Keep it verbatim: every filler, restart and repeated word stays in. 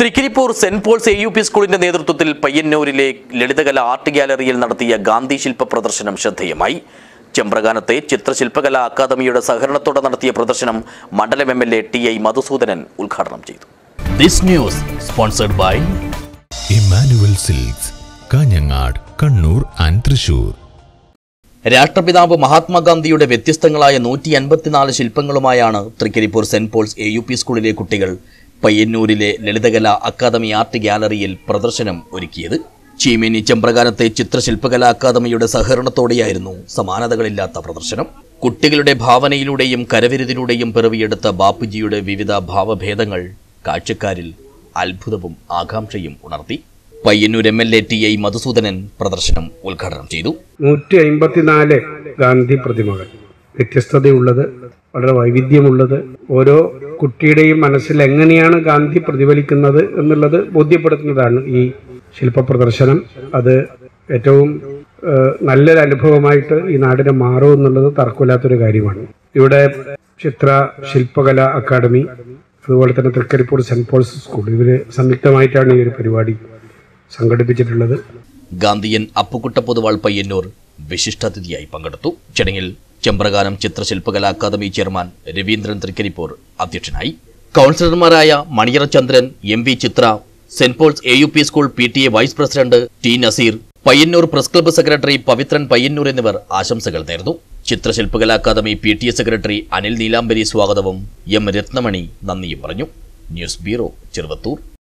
Trikaripur Saint Paul's A U P സ്കൂളിന്റെ നേതൃത്വത്തിൽ പയ്യന്നൂരിലെ Lalithakala art ഗ്യാലറിയിൽ നടത്തിയ ഗാന്ധി ശില്പ പ്രദർശനം ശ്രദ്ധേയമായി. ചെമ്പ്രകാനത്തെ ചിത്രശില്പകലാ അക്കാദമിയുടെ സഹകരണത്തോടെ നടത്തിയ പ്രദർശനം മണ്ഡലം M L A T I Madhusoodanan ഉദ്ഘാടനം ചെയ്തു. This news sponsored by Immanuel Silks, Kanhangad, Kannur and Thrissur. രാഷ്ട്രപിതാവ് മഹാത്മാഗാന്ധിയുടെ വ്യത്യസ്തങ്ങളായ നൂറ്റി അൻപത്തിനാല് ശില്പങ്ങളുമായാണ് Trikaripur Saint Paul's A U P സ്കൂളിലെ കുട്ടികൾ പയ്യന്നൂരിലെ ലളിതകല അക്കാദമി ആർട്ട് ഗ്യാലറിയിൽ പ്രദർശനം ഒരുക്കിയത്. ചീമേനി ചെമ്പ്രകാനത്തെ ചിത്രശില്പകലാ അക്കാദമിയുടെ സഹകരണത്തോടെയായിരുന്നു സമാനതകളില്ലാത്ത പ്രദർശനം. കുട്ടികളുടെ ഭാവനയിലൂടെയും കരവിരുതിലൂടെയും പിറവിയെടുത്ത ബാപ്പുജിയുടെ വിവിധ ഭാവഭേദങ്ങൾ കാഴ്ചക്കാരിൽ അത്ഭുതവും ആകാംക്ഷയും ഉണർത്തി. Payyanur M L A T I Madhusoodanan പ്രദർശനം ഉദ്ഘാടനം ചെയ്തു. നൂറ്റി അമ്പത്തിനാല് ഗാന്ധി പ്രതിമകൾ, വ്യത്യസ്തതയുള്ളത്, വളരെ വൈവിധ്യമുള്ളത്, ഓരോ കുട്ടിയുടെയും മനസ്സിൽ എങ്ങനെയാണ് ഗാന്ധി പ്രതിഫലിക്കുന്നത് എന്നുള്ളത് ബോധ്യപ്പെടുത്തുന്നതാണ് ഈ ശില്പ പ്രദർശനം. അത് ഏറ്റവും നല്ലൊരു അനുഭവമായിട്ട് ഈ നാടിനെ മാറും എന്നുള്ളത് തർക്കമില്ലാത്തൊരു കാര്യമാണ്. ഇവിടെ ചിത്ര ശില്പകല അക്കാദമി, അതുപോലെ തന്നെ തൃക്കരിപ്പൂർ സെന്റ് പോൾസ് സ്കൂൾ, ഇവര് സംയുക്തമായിട്ടാണ് ഈ ഒരു പരിപാടി സംഘടിപ്പിച്ചിട്ടുള്ളത്. ഗാന്ധിയൻ അപ്പുക്കുട്ട പൊതുവാൾ പയ്യന്നൂർ വിശിഷ്ടാതിഥിയായി പങ്കെടുത്തു. ചടങ്ങിൽ ചെമ്പ്രകാനം ചിത്രശില്പകലാ അക്കാദമി ചെയർമാൻ രവീന്ദ്രൻ തൃക്കരിപ്പൂർ അധ്യക്ഷനായി. കൗൺസിലർമാരായ Maniyara Chandran, M V Chithra, Saint Paul's A U P school P T A vice president T Nazeer, Payyanur press club secretary Pavithran Payyanur എന്നിവർ ആശംസകൾ നേർന്നു. Chithrashilpakala academy P T A secretary Anil Neelambari സ്വാഗതവും എം രത്നമണി നന്ദിയും പറഞ്ഞു. News bureau, Cheruvathur.